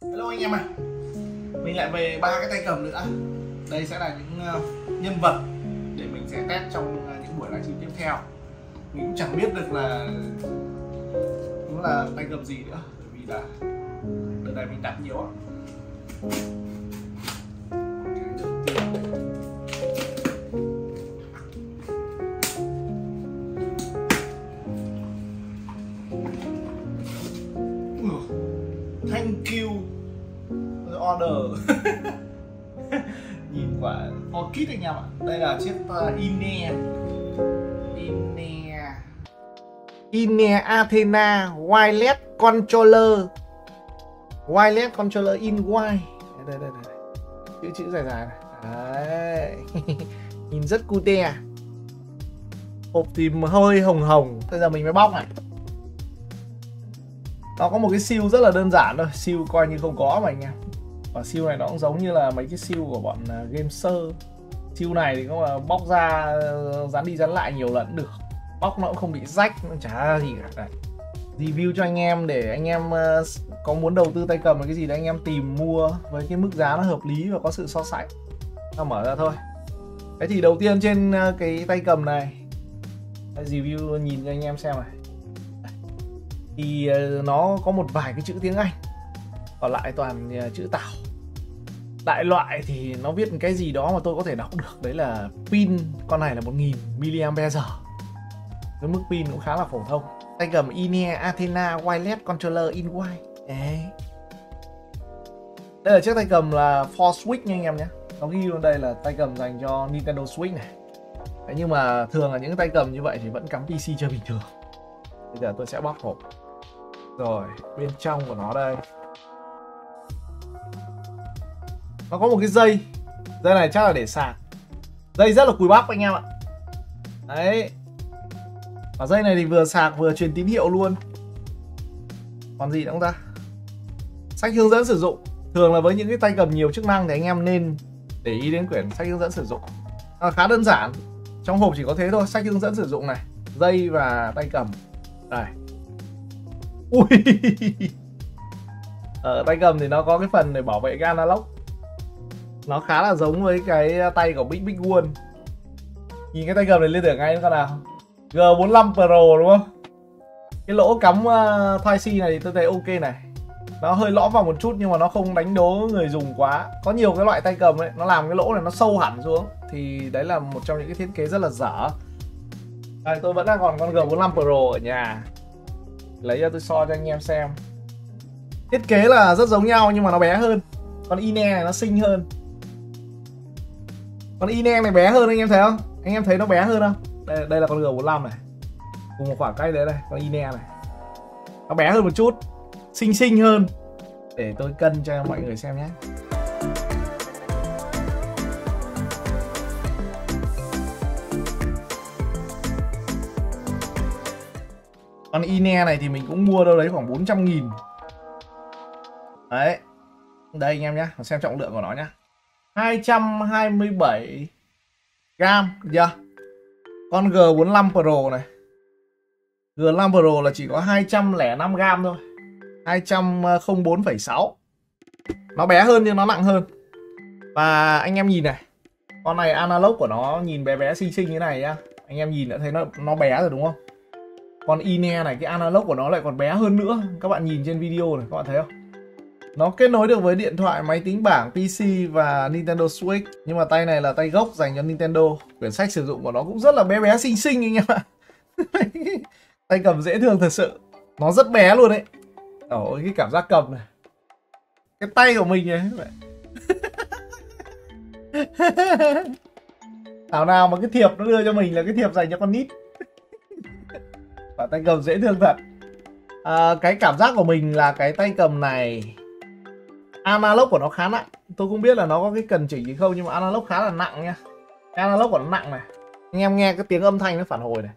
Hello anh em à, mình lại về ba cái tay cầm nữa. Đây sẽ là những nhân vật để mình sẽ test trong những buổi livestream tiếp theo. Mình cũng chẳng biết được là nó là tay cầm gì nữa, bởi vì là đợt này mình đặt nhiều á. Thank you order. Nhìn quả orchid anh em ạ. Đây là chiếc INEA Athena Wireless Controller in white. Đây. Chữ dài này. Đấy. Nhìn rất cute. Hộp thì hơi hồng. Bây giờ mình mới bóc này. Nó có một cái seal rất là đơn giản thôi, seal coi như không có mà anh em. Và seal này nó cũng giống như là mấy cái seal của bọn Gameser. Seal này thì có bóc ra dán đi dán lại nhiều lần được. Bóc nó cũng không bị rách, nó chả ra gì cả. Đây. Review cho anh em để anh em có muốn đầu tư tay cầm cái gì đấy anh em tìm mua với cái mức giá nó hợp lý và có sự so sánh. Ta mở ra thôi. Thế thì đầu tiên trên cái tay cầm này, review nhìn cho anh em xem này. Thì nó có một vài cái chữ tiếng Anh, còn lại toàn chữ Tàu. Đại loại thì nó viết cái gì đó mà tôi có thể đọc được. Đấy là pin, con này là 1000 mAh. Cái mức pin cũng khá là phổ thông. Tay cầm INEA Athena Wireless Controller in white. Đấy. Đây là chiếc tay cầm là for Switch nha anh em nhé. Nó ghi luôn đây là tay cầm dành cho Nintendo Switch này. Đấy, nhưng mà thường là những cái tay cầm như vậy thì vẫn cắm PC chơi bình thường. Bây giờ tôi sẽ bóc hộp. Rồi, bên trong của nó đây. Nó có một cái dây. Dây này chắc là để sạc. Dây rất là cùi bắp anh em ạ. Đấy. Và dây này thì vừa sạc vừa truyền tín hiệu luôn. Còn gì nữa không ta? Sách hướng dẫn sử dụng. Thường là với những cái tay cầm nhiều chức năng thì anh em nên để ý đến quyển sách hướng dẫn sử dụng. Khá đơn giản. Trong hộp chỉ có thế thôi. Sách hướng dẫn sử dụng này, dây và tay cầm. Đây. Ui. Ở tay cầm thì nó có cái phần để bảo vệ cái analog. Nó khá là giống với cái tay của Big One. Nhìn cái tay cầm này liên tưởng ngay con nào? G45 Pro đúng không? Cái lỗ cắm Type-C này thì tôi thấy ok này. Nó hơi lõm vào một chút nhưng mà nó không đánh đố người dùng quá. Có nhiều cái loại tay cầm ấy, nó làm cái lỗ này nó sâu hẳn xuống. Thì đấy là một trong những cái thiết kế rất là dở. Đây, tôi vẫn đang còn con G45 Pro ở nhà. Lấy ra tôi so cho anh em xem. Thiết kế là rất giống nhau nhưng mà nó bé hơn. Con INEA này nó xinh hơn. Con INEA này bé hơn anh em thấy không? Anh em thấy nó bé hơn không? Đây là con G45 này. Cùng một khoảng cách đấy đây, con INEA này. Nó bé hơn một chút, xinh hơn. Để tôi cân cho mọi người xem nhé. Con INEA này thì mình cũng mua đâu đấy khoảng 400.000. Đấy. Đây anh em nhé, xem trọng lượng của nó nhé. 227 gram, chưa? Con G45 Pro này. G45 Pro là chỉ có 205 gram thôi. 204,6. Nó bé hơn nhưng nó nặng hơn. Và anh em nhìn này. Con này analog của nó nhìn bé xinh như này nhá. Anh em nhìn đã thấy nó bé rồi đúng không? Còn INEA này cái analog của nó lại còn bé hơn nữa. Các bạn nhìn trên video này, các bạn thấy không? Nó kết nối được với điện thoại, máy tính bảng, PC và Nintendo Switch. Nhưng mà tay này là tay gốc dành cho Nintendo. Quyển sách sử dụng của nó cũng rất là bé xinh anh em ạ. Tay cầm dễ thương thật sự. Nó rất bé luôn đấy. Ôi cái cảm giác cầm này. Cái tay của mình ấy. Thảo nào mà cái thiệp nó đưa cho mình là cái thiệp dành cho con nít. Và tay cầm dễ thương thật. Cái cảm giác của mình là cái tay cầm này analog của nó khá nặng. Tôi không biết là nó có cái cần chỉnh gì không, nhưng mà analog khá là nặng nha. Cái analog của nó nặng này. Anh em nghe cái tiếng âm thanh nó phản hồi này.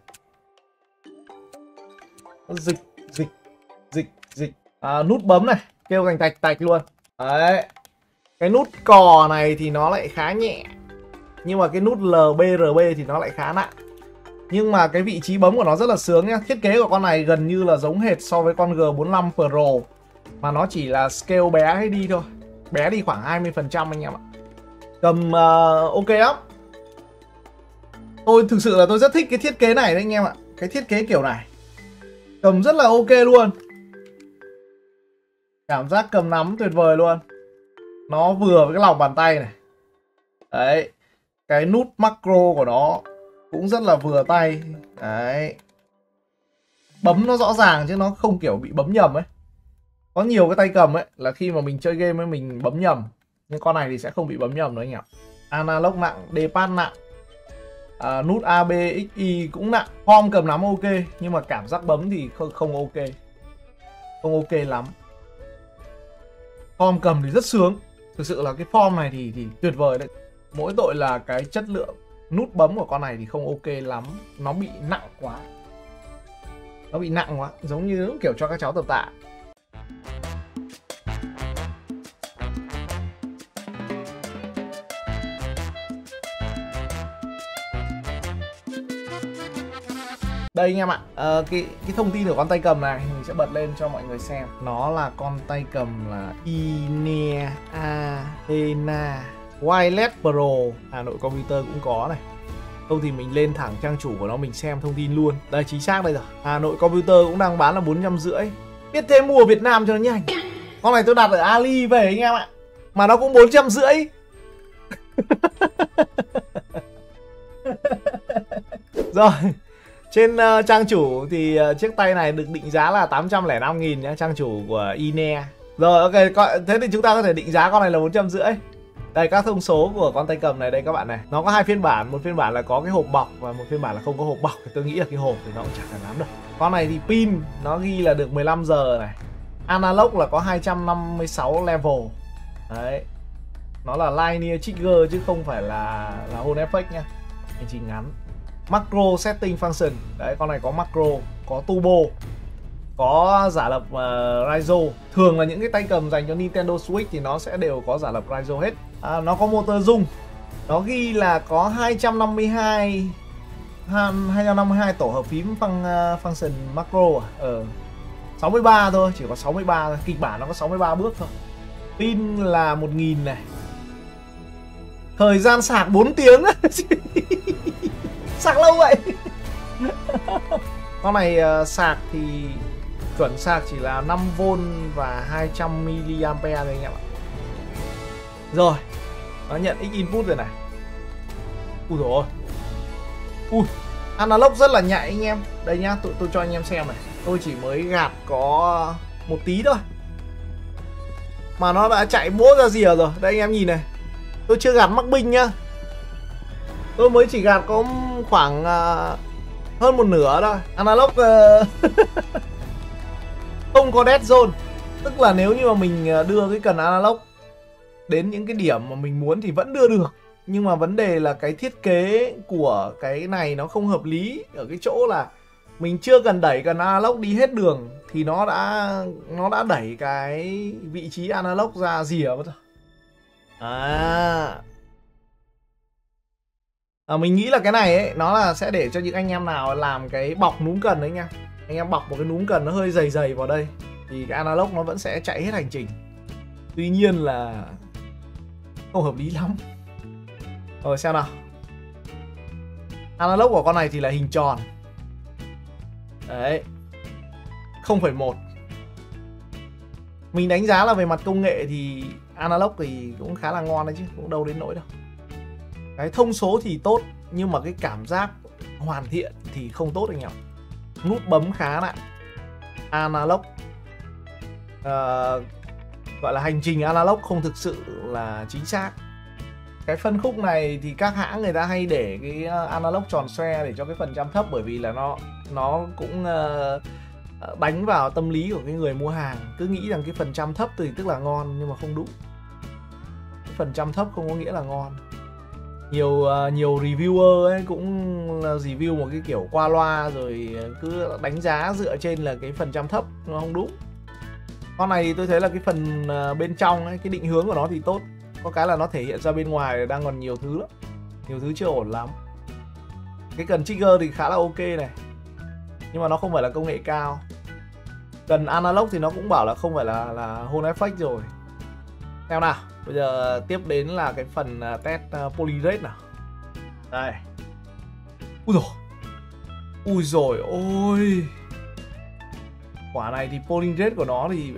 Nó dịch. Nút bấm này kêu thành tạch luôn. Đấy. Cái nút cò này thì nó lại khá nhẹ. Nhưng mà cái nút LBRB thì nó lại khá nặng. Nhưng mà cái vị trí bấm của nó rất là sướng nhá. Thiết kế của con này gần như là giống hệt so với con G45 Pro. mà nó chỉ là scale bé đi thôi, bé đi khoảng 20% anh em ạ. Cầm ok lắm. Tôi thực sự là tôi rất thích cái thiết kế này đấy anh em ạ. Cái thiết kế kiểu này cầm rất là ok luôn. Cảm giác cầm nắm tuyệt vời luôn. Nó vừa với cái lòng bàn tay này. Đấy. Cái nút macro của nó cũng rất là vừa tay. Đấy. Bấm nó rõ ràng chứ nó không kiểu bị bấm nhầm ấy. Có nhiều cái tay cầm ấy là khi mà mình chơi game ấy mình bấm nhầm. Nhưng con này thì sẽ không bị bấm nhầm nữa anh em. Analog nặng, D-pad nặng. Nút AB, XY cũng nặng. Form cầm nắm ok. Nhưng mà cảm giác bấm thì không ok. Không ok lắm. Form cầm thì rất sướng. Thực sự là cái form này thì tuyệt vời đấy. Mỗi tội là cái chất lượng nút bấm của con này thì không ok lắm. Nó bị nặng quá. Nó bị nặng quá. Giống như kiểu cho các cháu tập tạ. Đây anh em ạ, cái thông tin của con tay cầm này mình sẽ bật lên cho mọi người xem. Nó là con tay cầm là Inea Athena Wireless Pro. Hà Nội Computer cũng có này. Không thì mình lên thẳng trang chủ của nó mình xem thông tin luôn. Đây chính xác đây rồi. Hà Nội Computer cũng đang bán là 450. Biết thế mua ở Việt Nam cho nó nhanh. Con này tôi đặt ở Ali về anh em ạ. Mà nó cũng 450. Rồi. Trên trang chủ thì chiếc tay này được định giá là 805.000 nhá, trang chủ của Inea. Rồi ok, thế thì chúng ta có thể định giá con này là 450. Đây các thông số của con tay cầm này đây các bạn này. Nó có hai phiên bản, một phiên bản là có cái hộp bọc và một phiên bản là không có hộp bọc. Thì tôi nghĩ là cái hộp thì nó cũng chẳng cần lắm đâu. Con này thì pin nó ghi là được 15 giờ này. Analog là có 256 level. Đấy. Nó là linear trigger chứ không phải là hold effect nha. Hành trình ngắn. Macro setting function. Đấy, con này có macro, có turbo, có giả lập Raizo. Thường là những cái tay cầm dành cho Nintendo Switch thì nó sẽ đều có giả lập Raizo hết. Nó có motor rung. Nó ghi là có 252 tổ hợp phím function macro 63 thôi, chỉ có 63 thôi. Kịch bản nó có 63 bước thôi. Pin là 1000 này. Thời gian sạc 4 tiếng. Sạc lâu vậy. Con này sạc thì chuẩn sạc chỉ là 5V và 200mAh thôi anh em ạ. Rồi, nó nhận X input rồi này. Ui dồi ôi. Ui, analog rất là nhạy anh em. Đây nhá, tôi cho anh em xem này. Tôi chỉ mới gạt có một tí thôi mà nó đã chạy bố ra rìa rồi. Đây anh em nhìn này. Tôi chưa gạt mắc binh nhá. Tôi mới chỉ gạt có khoảng hơn một nửa thôi. Analog không có dead zone. Tức là nếu như mà mình đưa cái cần analog đến những cái điểm mà mình muốn thì vẫn đưa được. Nhưng mà vấn đề là cái thiết kế của cái này nó không hợp lý. Ở cái chỗ là mình chưa cần đẩy cần analog đi hết đường thì nó đã đẩy cái vị trí analog ra rìa mất rồi. Mình nghĩ là cái này ấy, nó là sẽ để cho những anh em nào làm cái bọc núm cần đấy nha. Anh em bọc một cái núm cần nó hơi dày dày vào đây thì cái analog nó vẫn sẽ chạy hết hành trình. Tuy nhiên là không hợp lý lắm. Rồi xem nào. Analog của con này thì là hình tròn. Đấy. 0,1. Mình đánh giá là về mặt công nghệ thì analog thì cũng khá là ngon đấy chứ, cũng đâu đến nỗi đâu. Cái thông số thì tốt nhưng mà cái cảm giác hoàn thiện thì không tốt anh em. Nút bấm khá nặng. Analog gọi là hành trình analog không thực sự là chính xác. Cái phân khúc này thì các hãng người ta hay để cái analog tròn xoe để cho cái phần trăm thấp, bởi vì là nó cũng đánh vào tâm lý của cái người mua hàng, cứ nghĩ rằng cái phần trăm thấp thì tức là ngon, nhưng mà không đúng. Cái phần trăm thấp không có nghĩa là ngon. Nhiều reviewer ấy cũng review một cái kiểu qua loa rồi cứ đánh giá dựa trên là cái phần trăm thấp, nó không đúng. Con này thì tôi thấy là cái phần bên trong ấy, cái định hướng của nó thì tốt. Có cái là nó thể hiện ra bên ngoài đang còn nhiều thứ lắm. Nhiều thứ chưa ổn lắm. Cái cần trigger thì khá là ok này, nhưng mà nó không phải là công nghệ cao. Cần analog thì nó cũng bảo là không phải là Hall Effect rồi. Theo nào, bây giờ tiếp đến là cái phần test poly rate nào. Đây. Ui dồi ôi. Quả này thì polling rate của nó thì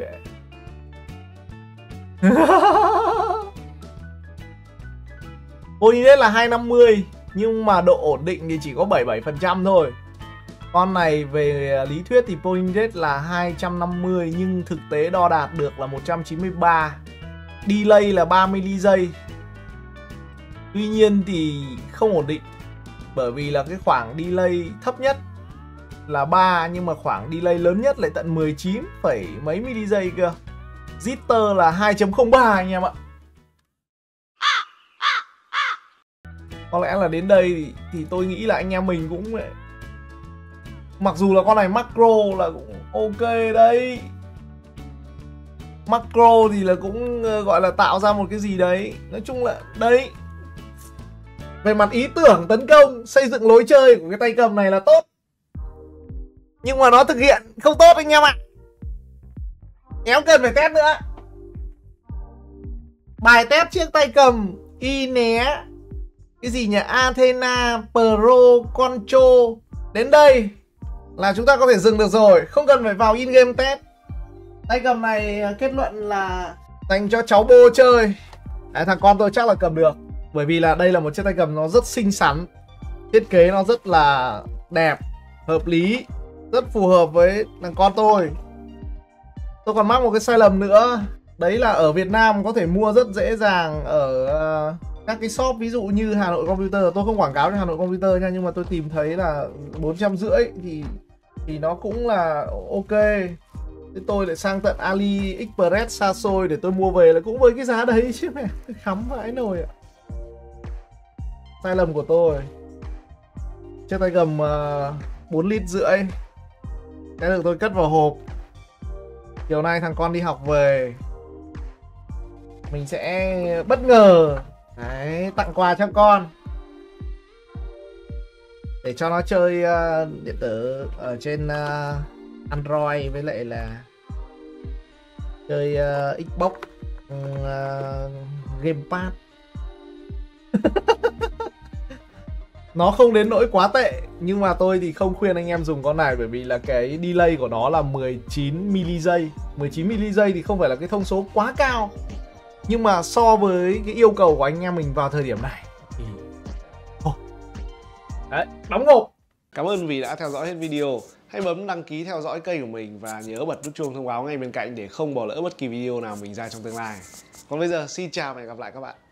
polling rate là 250, nhưng mà độ ổn định thì chỉ có 77% thôi. Con này về lý thuyết thì polling rate là 250, nhưng thực tế đo đạt được là 193. Delay là 30 giây. Tuy nhiên thì không ổn định, bởi vì là cái khoảng delay thấp nhất là 3, nhưng mà khoảng delay lớn nhất lại tận 19 phẩy mấy mili giây cơ. Jitter là 2.03 anh em ạ. Có lẽ là đến đây thì tôi nghĩ là anh em mình cũng, mặc dù là con này macro là cũng ok đấy. Macro thì là cũng gọi là tạo ra một cái gì đấy. Nói chung là đấy, về mặt ý tưởng tấn công, xây dựng lối chơi của cái tay cầm này là tốt, nhưng mà nó thực hiện không tốt anh em ạ. Em cần phải test nữa. Bài test chiếc tay cầm y né cái gì nhỉ, Athena Pro Control đến đây là chúng ta có thể dừng được rồi, không cần phải vào in game test. Tay cầm này kết luận là dành cho cháu bô chơi. Đấy, thằng con tôi chắc là cầm được, bởi vì là đây là một chiếc tay cầm nó rất xinh xắn, thiết kế nó rất là đẹp, hợp lý, rất phù hợp với thằng con tôi. Tôi còn mắc một cái sai lầm nữa, đấy là ở Việt Nam có thể mua rất dễ dàng ở các cái shop ví dụ như Hà Nội Computer. Tôi không quảng cáo cho Hà Nội Computer nha, nhưng mà tôi tìm thấy là 450 thì nó cũng là ok. Thế tôi lại sang tận AliExpress xa xôi để tôi mua về là cũng với cái giá đấy chứ mẹ, khắm vãi nồi ạ. Sai lầm của tôi. Chiếc tay cầm 4,5 lít. Cái được tôi cất vào hộp. Chiều nay thằng con đi học về, mình sẽ bất ngờ đấy, tặng quà cho con để cho nó chơi điện tử ở trên Android, với lại là chơi Xbox Gamepad. Nó không đến nỗi quá tệ, nhưng mà tôi thì không khuyên anh em dùng con này, bởi vì là cái delay của nó là 19 mili giây. 19 mili giây thì không phải là cái thông số quá cao, nhưng mà so với cái yêu cầu của anh em mình vào thời điểm này thì đấy, đóng hộp. Cảm ơn vì đã theo dõi hết video. Hãy bấm đăng ký theo dõi kênh của mình và nhớ bật nút chuông thông báo ngay bên cạnh để không bỏ lỡ bất kỳ video nào mình ra trong tương lai. Còn bây giờ xin chào và hẹn gặp lại các bạn.